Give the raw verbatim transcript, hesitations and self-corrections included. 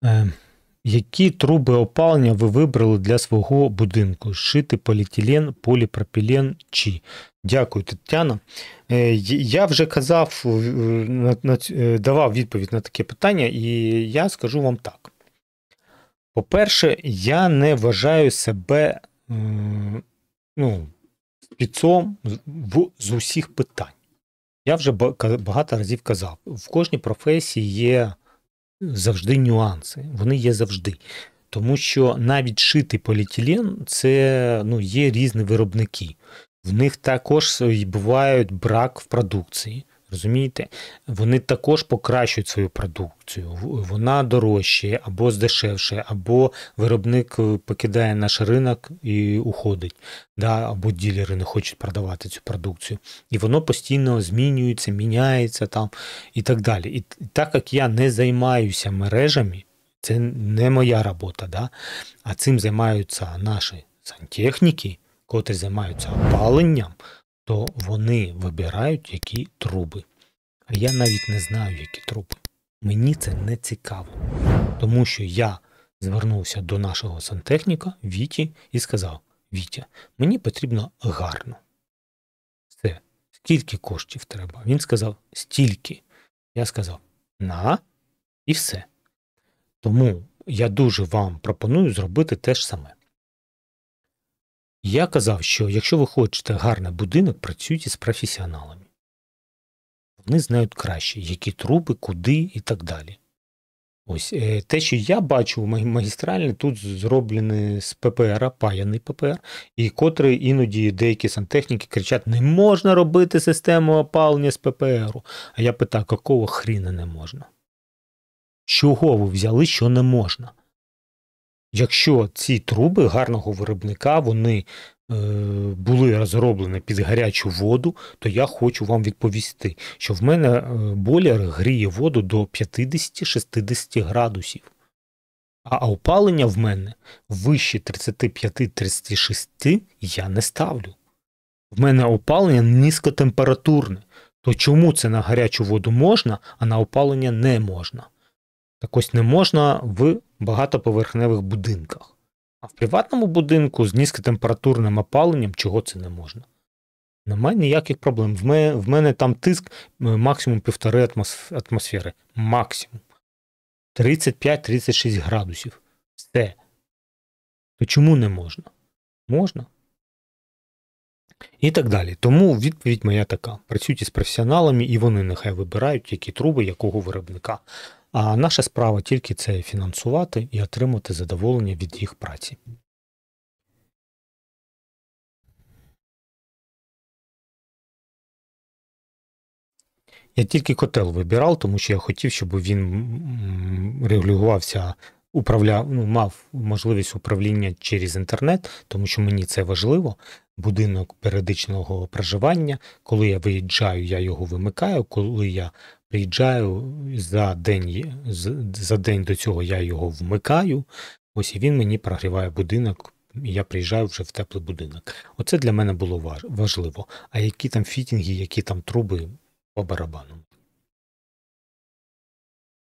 Е, Які труби опалення ви вибрали для свого будинку? Шити поліетилен, поліпропілен чи? Дякую, Тетяна. Е, Я вже казав, е, на- на ць- е, давав відповідь на таке питання, і я скажу вам так. По-перше, я не вважаю себе м, ну, спецом з в- з усіх питань. Я вже ба- ка- багато разів казав, в кожній професії є завжди нюанси, вони є завжди. Тому що навіть шитий поліетилен – це ну, є різні виробники. В них також і бувають брак в продукції. Розумієте? Вони також покращують свою продукцію. В- Вона дорожчає або здешевшає, або виробник е, покидає наш ринок і уходить, да? Або ділери не хочуть продавати цю продукцію. І воно постійно змінюється, міняється там і так далі. І т- так як я не займаюся мережами, це не моя робота, да? А цим займаються наші сантехніки, котрі займаються опаленням, то вони вибирають, які труби. А я навіть не знаю, які труби. Мені це не цікаво. Тому що я звернувся до нашого сантехніка Віті і сказав: Вітя, мені потрібно гарно. Все. Скільки коштів треба? Він сказав: стільки. Я сказав: на, і все. Тому я дуже вам пропоную зробити те ж саме. Я казав, що якщо ви хочете гарний будинок, працюйте з професіоналами. Вони знають краще, які труби, куди і так далі. Ось е, те, що я бачу, ма- магістральні тут зроблені з ППР, паяний ППР, і котрі іноді деякі сантехніки кричать: не можна робити систему опалення з ППРу. А я питаю, якого хріна не можна? Чого ви взяли, що не можна? Якщо ці труби гарного виробника, вони е, були розроблені під гарячу воду, то я хочу вам відповісти, що в мене е, бойлер гріє воду до п'ятдесят-шістдесят градусів. А а опалення в мене вище тридцять п'ять тридцять шість я не ставлю. В мене опалення низькотемпературне. То чому це на гарячу воду можна, а на опалення не можна? Так ось не можна в багатоповерхневих будинках. А в приватному будинку з низькотемпературним опаленням чого це не можна? Немає ніяких проблем. В мене, в мене там тиск максимум півтори атмосфери. Максимум. тридцять п'ять тридцять шість градусів. Все. То чому не можна? Можна. І так далі. Тому відповідь моя така. Працюйте з професіоналами, і вони нехай вибирають, які труби, якого виробника. А наша справа тільки це фінансувати і отримати задоволення від їх праці. Я тільки котел вибирав, тому що я хотів, щоб він м, регулювався, управляв, ну, мав можливість управління через інтернет, тому що мені це важливо. Будинок періодичного проживання. Коли я виїжджаю, я його вимикаю. Коли я приїжджаю за день, з- за день до цього я його вмикаю. Ось і він мені прогріває будинок, і я приїжджаю вже в теплий будинок. Оце для мене було важ- важливо. А які там фітінги, які там труби, по барабану.